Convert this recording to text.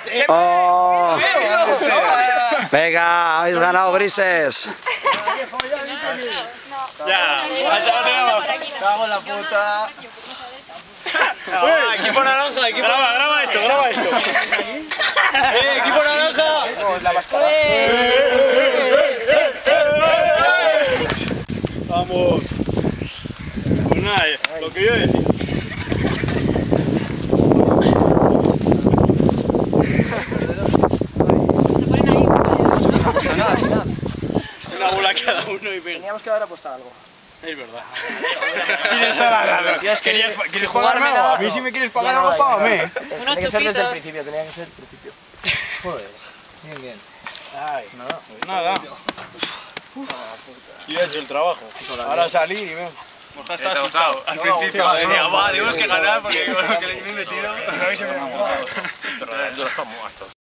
Oh. Venga, habéis ganado, grises. Ya, cago en la puta. Equipo naranja, equipo naranja. Graba esto, graba esto. Equipo naranja. La mascada. Vamos. Pues nada, lo que yo decía. Una bola cada uno y pega. Teníamos que haber apostado algo. Es verdad. Tienes toda la razón. ¿Quieres pagarme algo? A mí si me quieres pagar algo, págame. Tenía que ser desde el principio, tenía que ser el principio. Joder. Bien, bien. Ay, nada. Yo he hecho el trabajo. Ahora salí y veo. Borja está asustado. Al principio decía, va, tenemos que ganar porque con lo que le he metido. No habéis encontrado. Pero los están muertos.